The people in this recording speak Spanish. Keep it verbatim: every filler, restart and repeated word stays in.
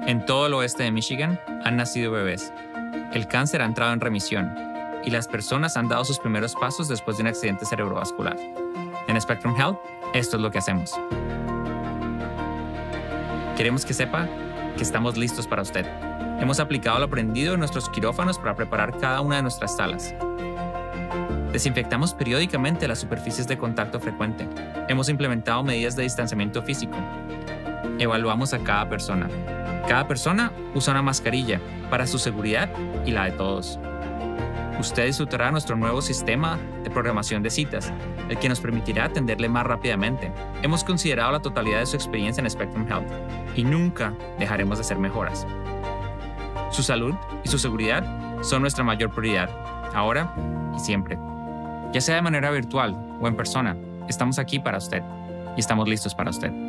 En todo el oeste de Michigan han nacido bebés. El cáncer ha entrado en remisión y las personas han dado sus primeros pasos después de un accidente cerebrovascular. En Spectrum Health, esto es lo que hacemos. Queremos que sepa que estamos listos para usted. Hemos aplicado lo aprendido en nuestros quirófanos para preparar cada una de nuestras salas. Desinfectamos periódicamente las superficies de contacto frecuente. Hemos implementado medidas de distanciamiento físico. Evaluamos a cada persona. Cada persona usa una mascarilla para su seguridad y la de todos. Usted disfrutará nuestro nuevo sistema de programación de citas, el que nos permitirá atenderle más rápidamente. Hemos considerado la totalidad de su experiencia en Spectrum Health y nunca dejaremos de hacer mejoras. Su salud y su seguridad son nuestra mayor prioridad, ahora y siempre. Ya sea de manera virtual o en persona, estamos aquí para usted y estamos listos para usted.